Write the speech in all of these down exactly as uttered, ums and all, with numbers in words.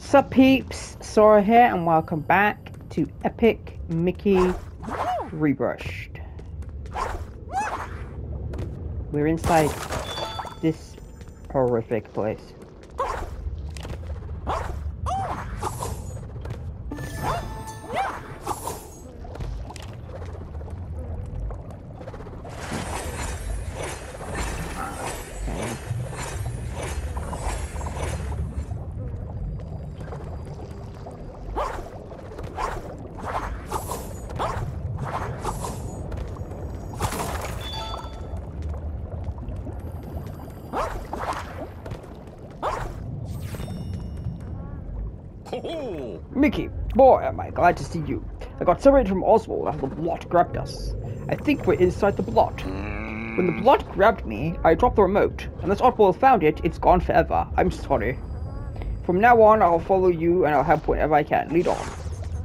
Sup peeps, Sora here and welcome back to Epic Mickey Rebrushed. We're inside this horrific place. Mickey, boy, am I glad to see you. I got separated from Oswald after the blot grabbed us. I think we're inside the blot. When the blot grabbed me, I dropped the remote. Unless Oswald found it, it's gone forever. I'm sorry. From now on, I'll follow you and I'll help whenever I can. Lead on.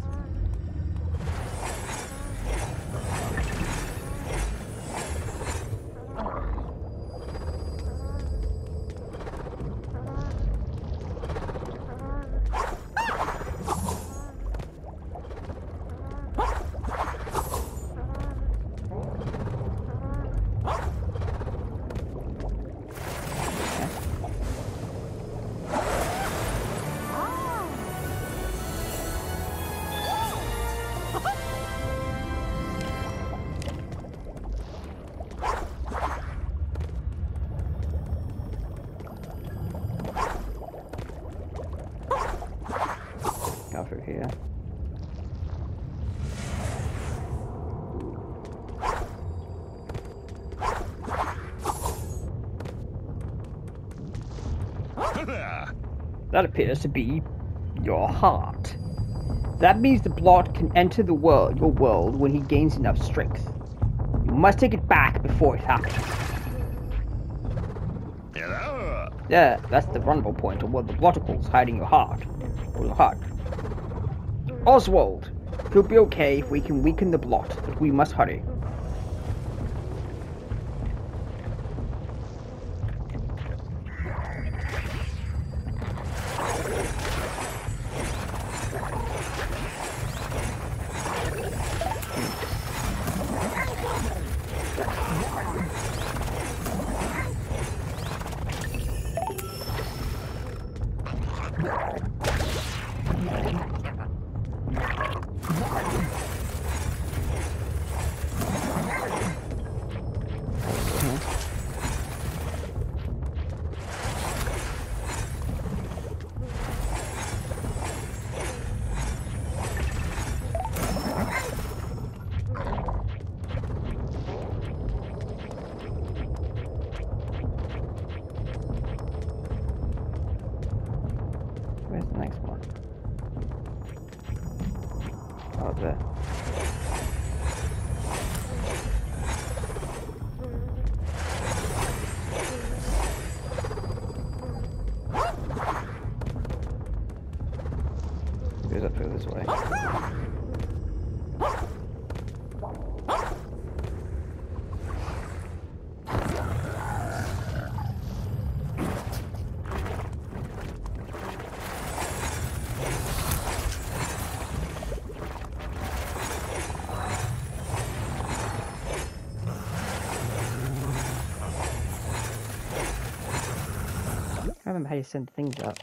Over here. That appears to be your heart. That means the blot can enter the world, your world, when he gains enough strength. You must take it back before it happens. Hello. Yeah, that's the vulnerable point of where the bloticle's hiding your heart. Or your heart. Oswald, it'll be okay if we can weaken the blot, but we must hurry. Where's the next one? Oh, there. Goes up here this way. I remember how you send things up.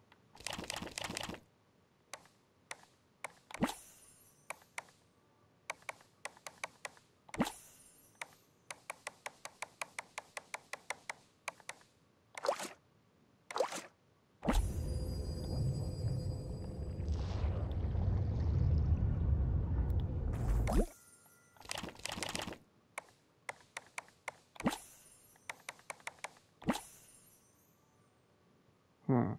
Hmm.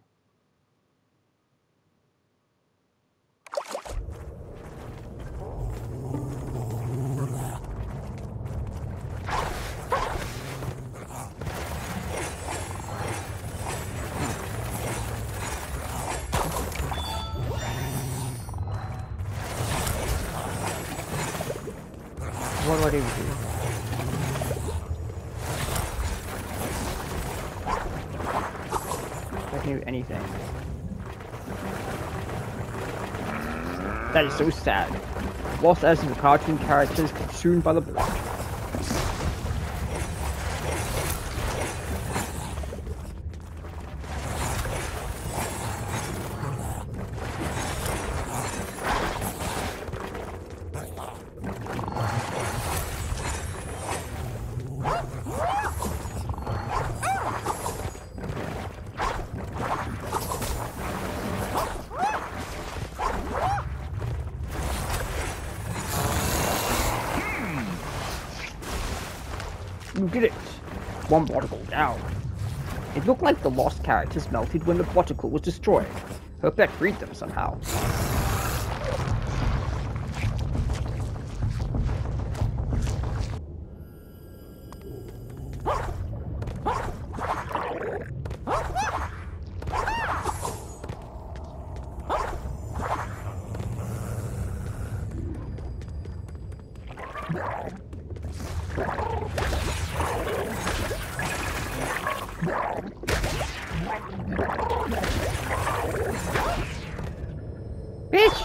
What do I do with you? I can do anything. That is so sad. Lost as the cartoon characters consumed by the blot. You did it! One particle down. It looked like the lost characters melted when the particle was destroyed. Hope that freed them somehow. Bitch!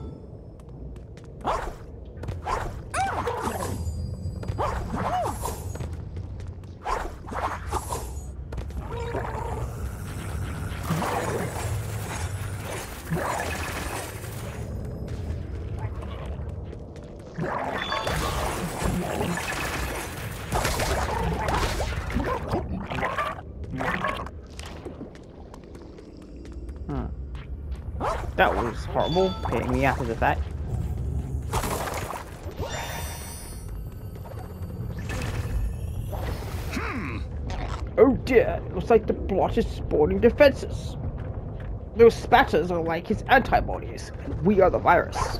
Hmm. That was horrible, hitting me after the fact. Hmm. Oh dear, it looks like the blot is spawning defenses. Those spatters are like his antibodies, and we are the virus.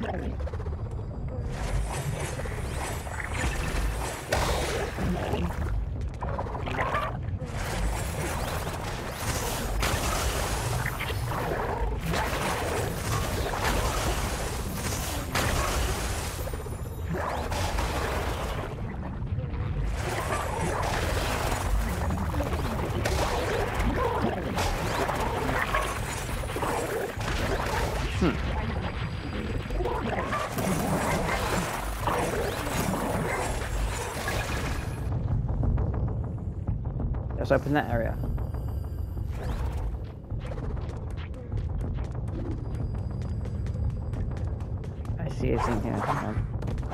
Hmm. Let's open that area. I see a thing here. Hang on.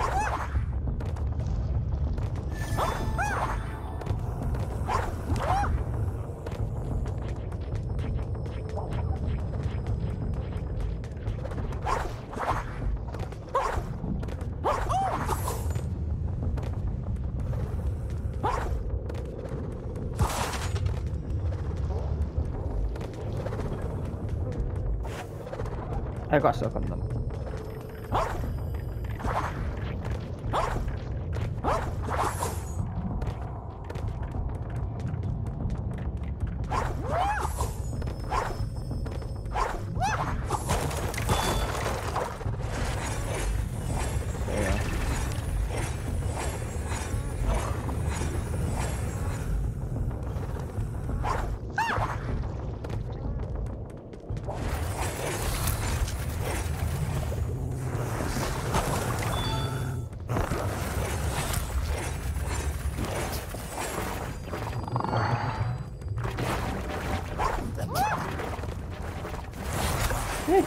I got stuck on them. Yeah.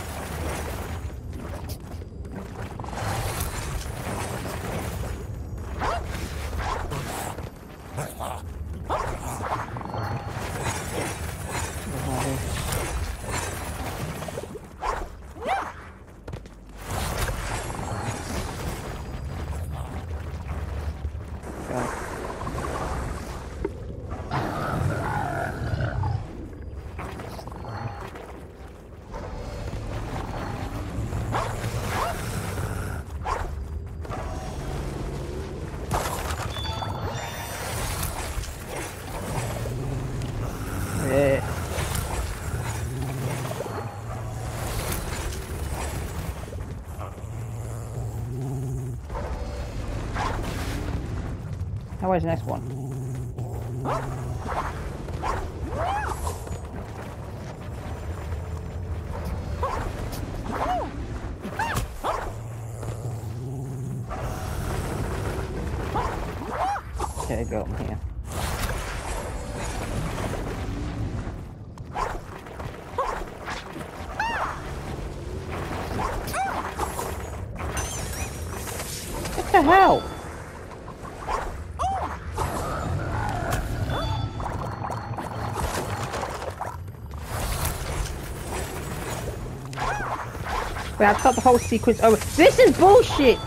Now where's the next one? go on here. What the hell? Wait, I thought the whole sequence over. This is bullshit!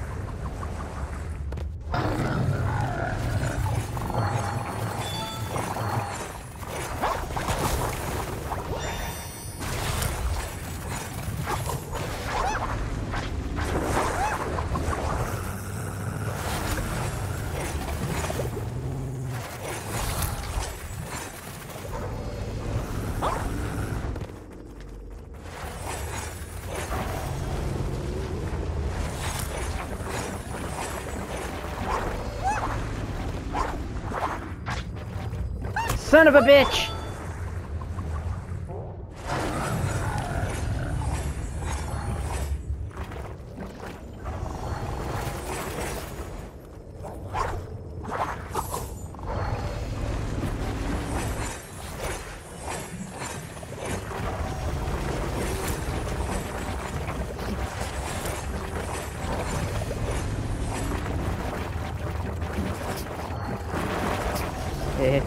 Son of a bitch! Eh.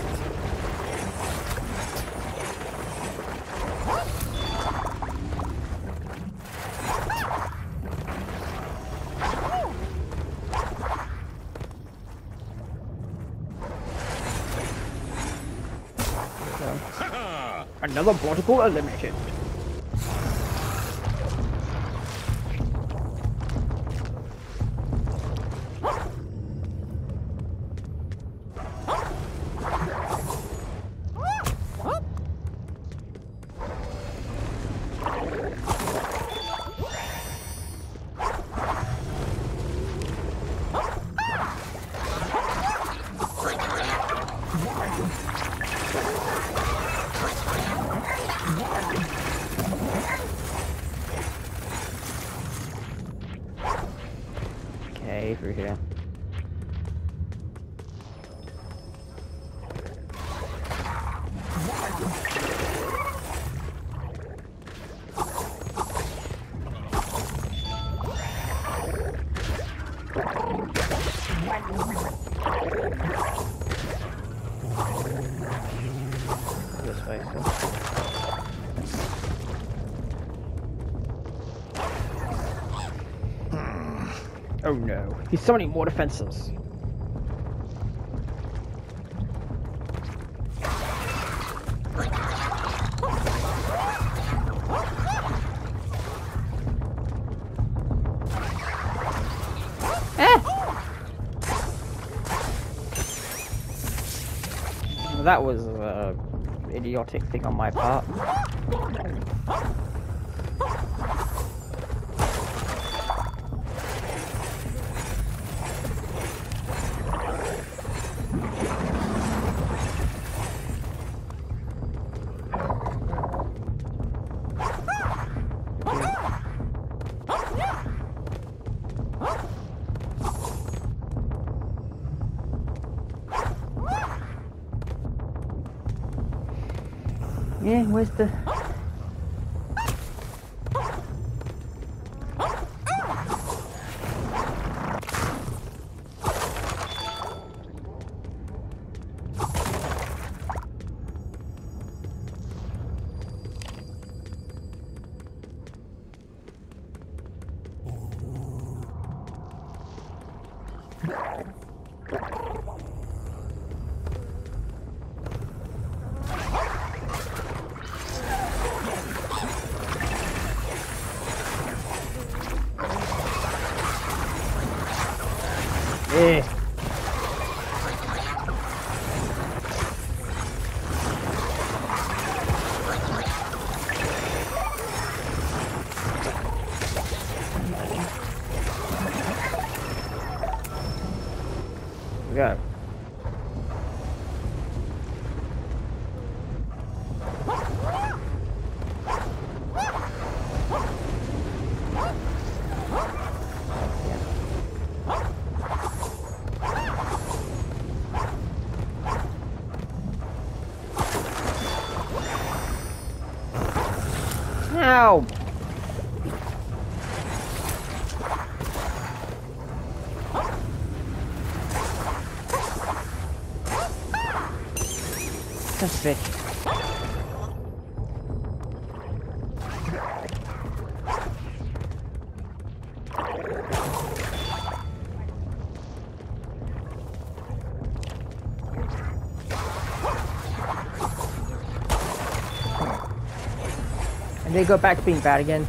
Another protocol eliminated. Okay, through here. This way, so. Oh no, he's summoning more defenses. Ah! That was an idiotic thing on my part. Yeah, where's the... Yeah. We go. Ow! That's it. And they go back to being bad again.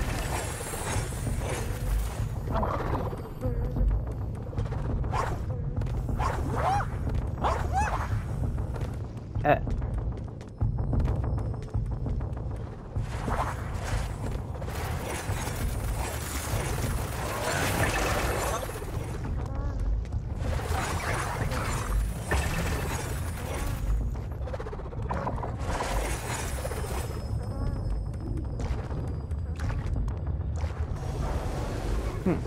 Uh. Hmm.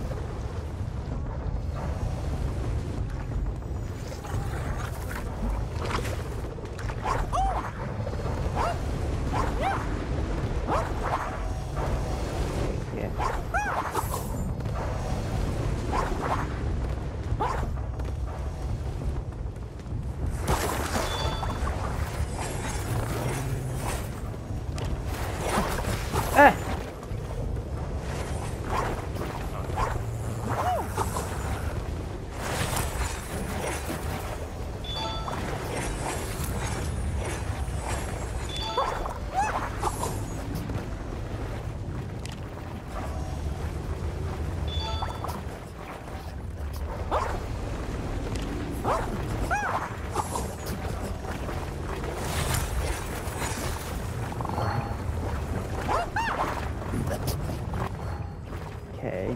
Ah! Okay.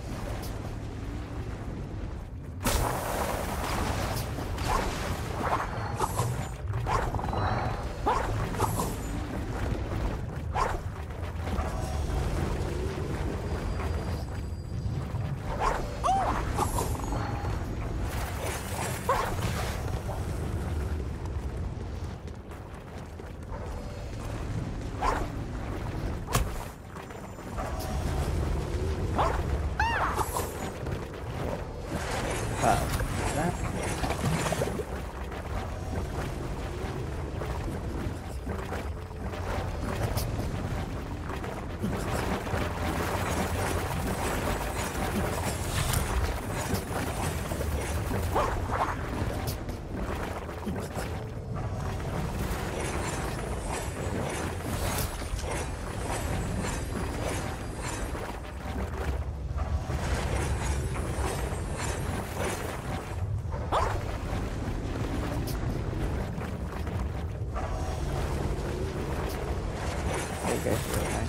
Okay, okay.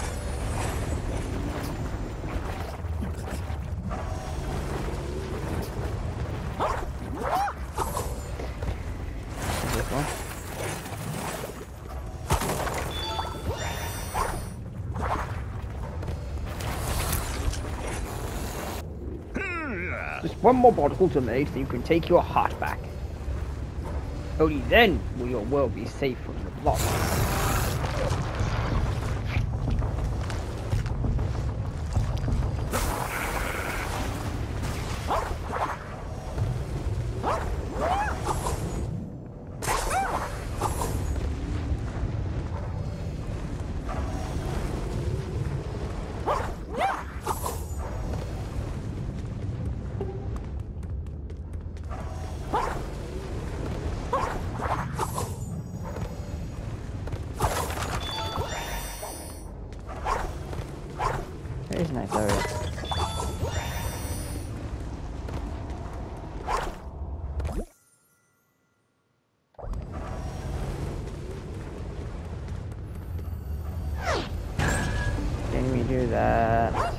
This one. Just one more particle to make so you can take your heart back. Only then will your world be safe from the block. There's a nice area. Can we do that?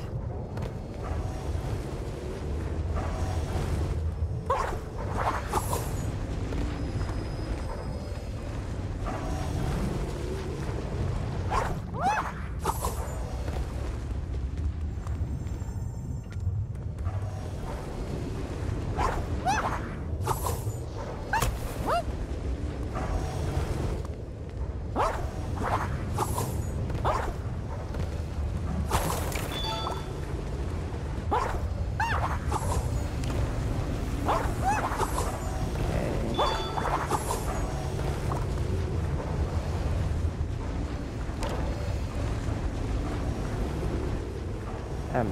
Um.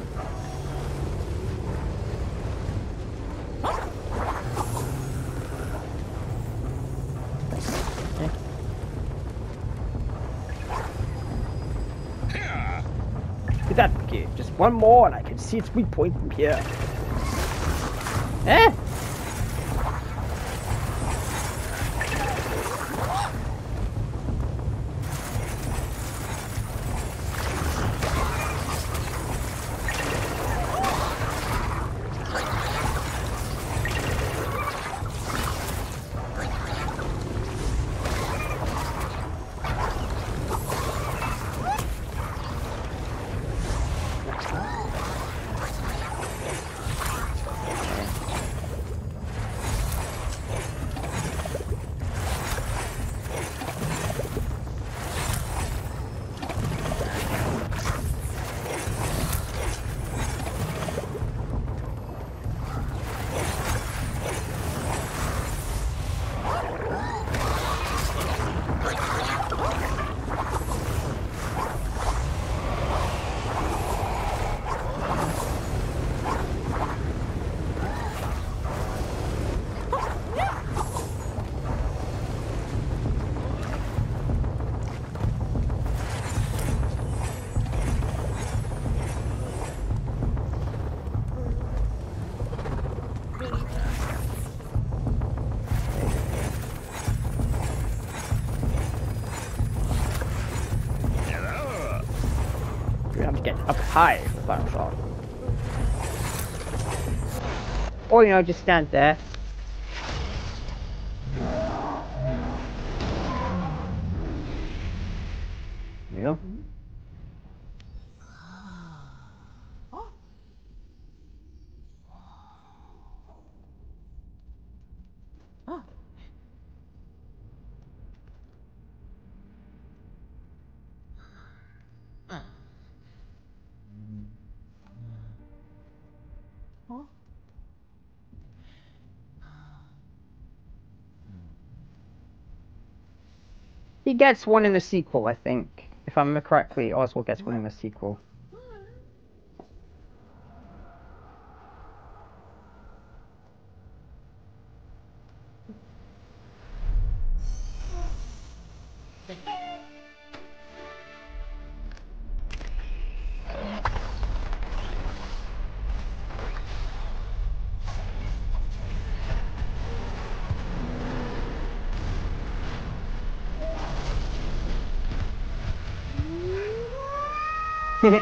Did that okay, just one more and I can see its weak point from here. Eh? Get up high for the final shot. Or, you know, just stand there. There you go. He gets one in the sequel, I think. If I remember correctly, Oswald gets one in the sequel. The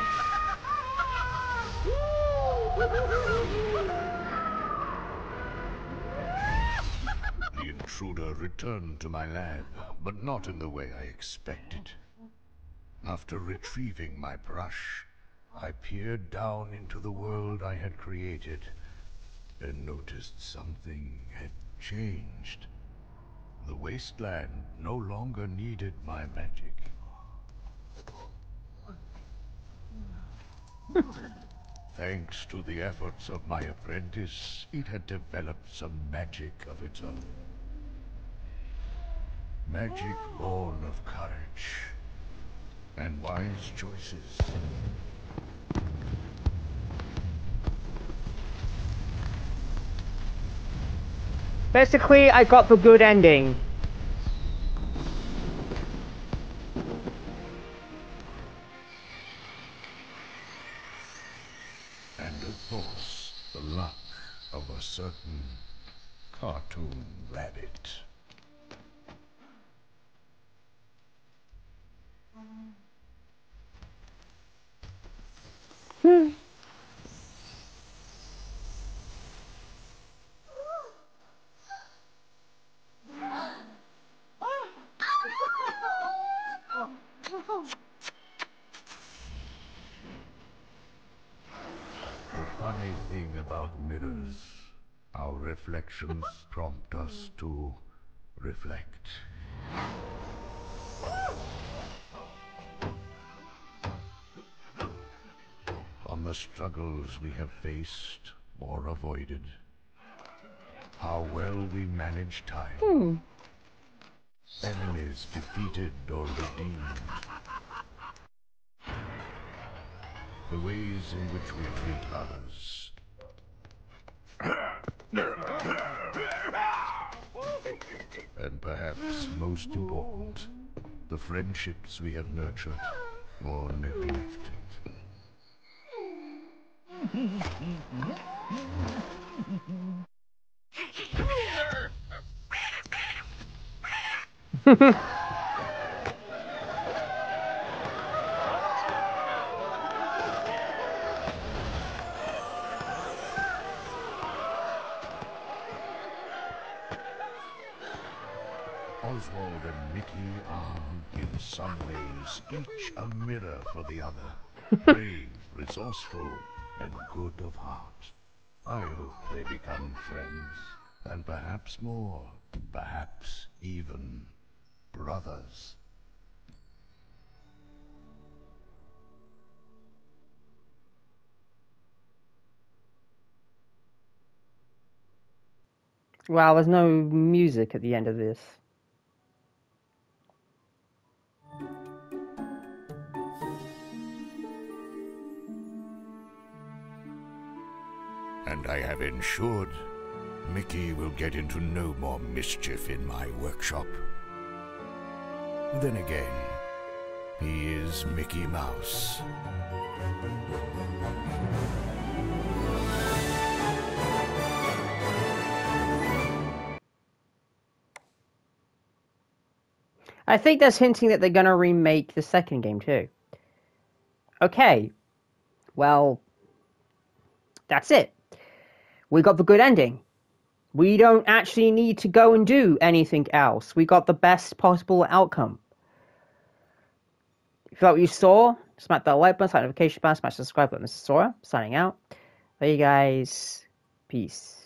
intruder returned to my lab, but not in the way I expected. After retrieving my brush, I peered down into the world I had created and noticed something had changed. The wasteland no longer needed my magic. Thanks to the efforts of my apprentice, it had developed some magic of its own. Magic born of courage and wise choices. Basically, I got the good ending. And of course, the luck of a certain cartoon rabbit. Hmm. The funny thing about mirrors, our reflections prompt us to reflect. On the struggles we have faced or avoided, how well we manage time. Hmm. Enemies defeated or redeemed. the ways in which we treat others. And perhaps most important, the friendships we have nurtured or neglected. Oswald and Mickey are, in some ways, each a mirror for the other. Brave, resourceful, and good of heart. I hope they become friends, and perhaps more, perhaps even brothers. Wow, there's no music at the end of this. And I have ensured Mickey will get into no more mischief in my workshop. Then again, he is Mickey Mouse. I think that's hinting that they're going to remake the second game too. Okay. Well, that's it. We got the good ending. We don't actually need to go and do anything else. We got the best possible outcome. If you like what you saw, smack that like button, smack the notification button, smash the subscribe button. This is Sora, signing out. Bye, you guys. Peace.